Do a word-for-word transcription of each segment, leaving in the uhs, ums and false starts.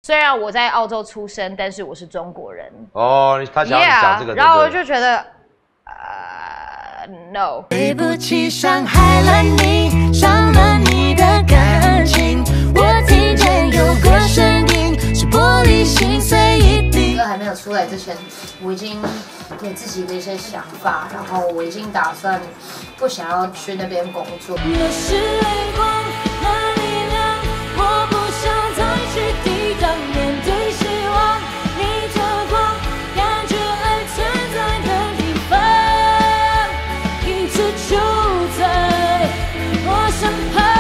虽然我在澳洲出生，但是我是中国人。 哦，他想要你讲这个， yeah, 然后我就觉得，呃 ，no。 对不起，伤害了你，伤了你的感情。我听见有个声音，是玻璃心碎一地。 歌还没有出来之前，我已经给自己的一些想法，然后我已经打算不想要去那边工作。 越是泪光的力量，我不想再去抵挡，面对失望，你的光，感觉爱存在的地方，一直就在我身旁。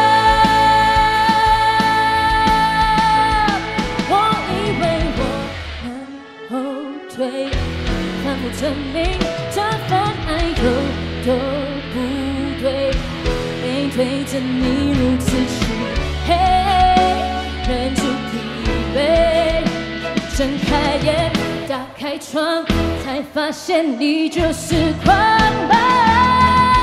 我以为我能后退，反复证明这份爱有多不对，背对着你如此漆黑，忍住疲惫，睁开眼，打开窗，才发现你就是狂奔。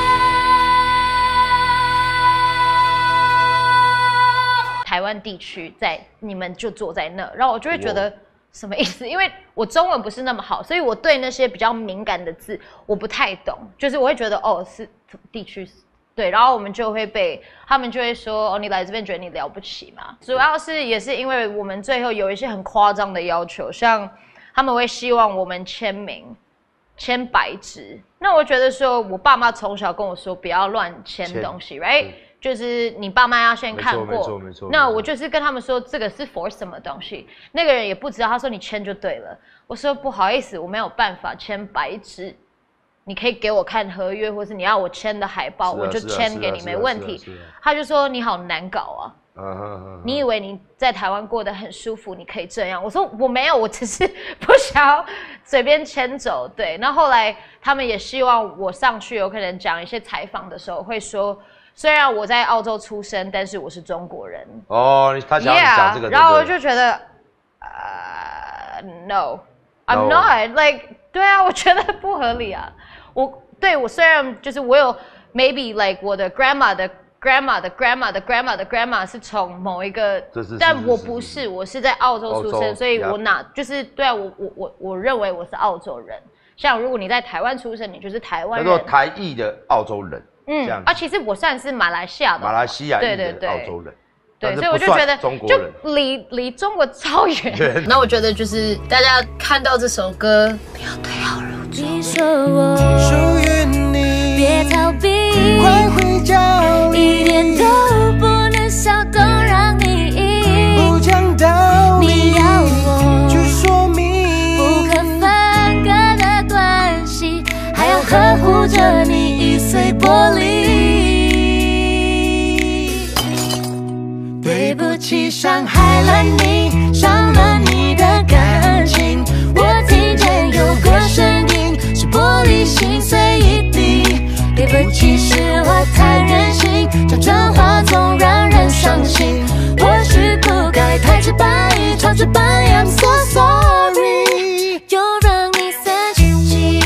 台湾地区在你们就坐在那，然后我就会觉得什么意思？因为我中文不是那么好，所以我对那些比较敏感的字我不太懂，就是我会觉得哦是地区对，然后我们就会被他们就会说哦你来这边觉得你了不起嘛？主要是也是因为我们最后有一些很夸张的要求，像他们会希望我们签名。签白纸，那我觉得说，我爸妈从小跟我说不要乱签东西 ，right？就是你爸妈要先看过， 没错没错。 那我就是跟他们说这个是 for 什么东西，那个人也不知道，他说你签就对了。我说不好意思，我没有办法签白纸，你可以给我看合约，或是你要我签的海报，我就签给你，没问题。他就说你好难搞啊。Uh huh, uh huh. 你以为你在台湾过得很舒服，你可以这样？我说我没有，我只是不想要随便牵走。对，那后来他们也希望我上去，有可能讲一些采访的时候会说，虽然我在澳洲出生，但是我是中国人。 哦，他想要你讲这个， yeah, 然后我就觉得，呃、uh, ，no，I'm no. not，like， 对啊，我觉得不合理啊。我对我虽然就是我有 maybe like 我的 grandma 的。grandma 的 grandma 的 grandma 的 grandma 是从某一个，但我不是，我是在澳洲出生，所以我哪就是对啊，我我我我认为我是澳洲人。像如果你在台湾出生，你就是台湾人。 叫做台裔的澳洲人。嗯，这样啊，其实我算是马来西亚的， 马来西亚裔的澳洲人。对，所以我就觉得就离离中国超远。那我觉得就是大家看到这首歌，不要对号入座。 你说我属于你，别逃避，快回家，一点都不能骚动，让你赢。不讲道理，你要我去说明不可分割的关系，还要呵护着你易碎玻璃。对不起，伤害了你，伤了你的感情。我听见有个声音，是玻璃心碎一地。对不起，是我太任性，讲真话总让人伤心。或许不该太直白，超直白 ，I'm so sorry， 又让你生气。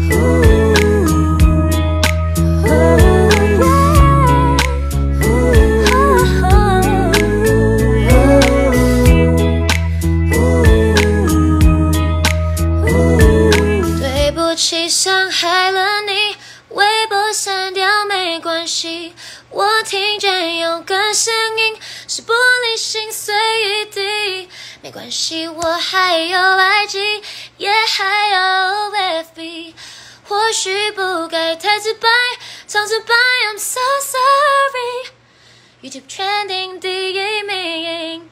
伤害了你，微博删掉没关系。我听见有个声音，是玻璃心碎一地。没关系，我还有 I G， 也还有 F B。或许不该太直白，超直白 ，I'm so sorry。YouTube trending 第一名。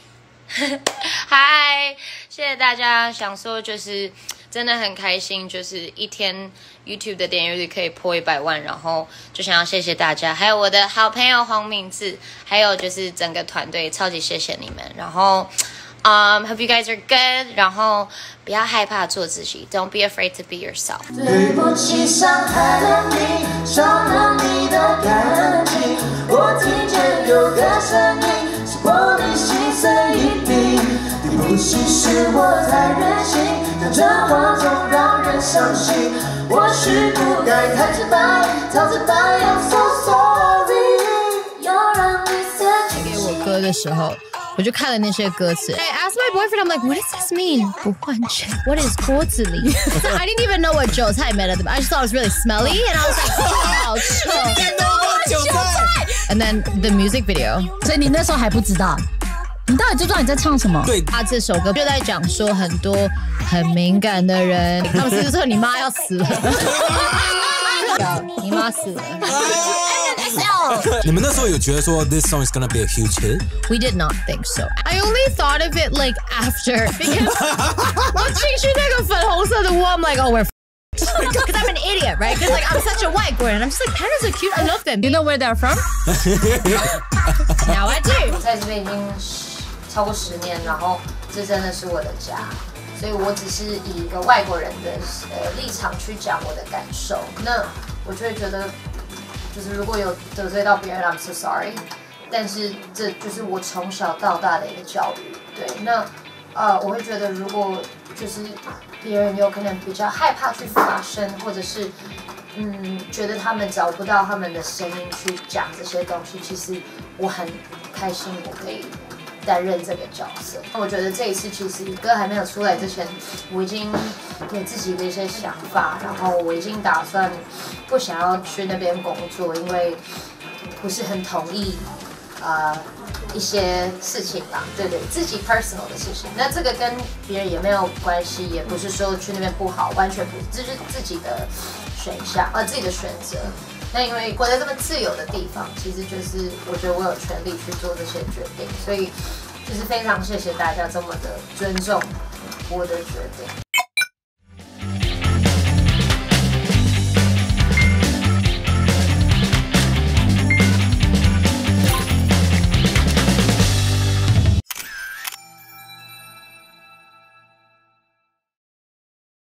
嗨，谢谢大家。想说就是真的很开心，就是一天 YouTube 的点阅率可以破一百万，然后就想要谢谢大家，还有我的好朋友黄明志，还有就是整个团队，超级谢谢你们。然后Um, hope you guys are good. 然后不要害怕做自己 ，Don't be afraid to be yourself. 对不起，伤害了你，伤了你的感情。我听见有个声音，是玻璃心碎一地。对不起，是我太任性，讲真话总让人伤心。或许不该太直白，超直白 ，I'm so sorry。又让你生气。 给我歌的时候。 我就看了那些歌词。I asked my boyfriend, I'm like, what does this mean? 不换chân. What is 锅子里? So I didn't even know what 韭菜 meant at the. I just thought it was really smelly, and I was like, 好臭。韭菜。And then the music video. 所以你那时候还不知道。你到底知不知道你在唱什么？ 对，他这首歌就在讲说很多很敏感的人，他们是说你妈要死了，你妈死了。 你们那时候有觉得说 this song is gonna be a huge hit? We did not think so. I only thought of it like after because 我进去那个粉红色的窝 I'm like, oh, we're because I'm an idiot, right? Because like I'm such a white girl, and I'm just like parents are cute. I love them. You know where they're from? Now I do. 在这边已经超过十年，然后这真的是我的家，所以我只是以一个外国人的呃立场去讲我的感受。那我就会觉得，就是如果有得罪到别人 ，I'm so sorry。但是这就是我从小到大的一个教育。对，那呃，我会觉得如果就是别人有可能比较害怕去发声，或者是嗯觉得他们找不到他们的声音去讲这些东西，其实我很开心，我可以担任这个角色。我觉得这一次其实歌还没有出来之前，我已经有自己的一些想法，然后我已经打算不想要去那边工作，因为不是很同意呃一些事情啦，对对，自己 personal 的事情。那这个跟别人也没有关系，也不是说去那边不好，完全不，这是自己的选项，呃，自己的选择。那因为活在这么自由的地方，其实就是我觉得我有权利去做这些决定，所以就是非常谢谢大家这么的尊重我的决定。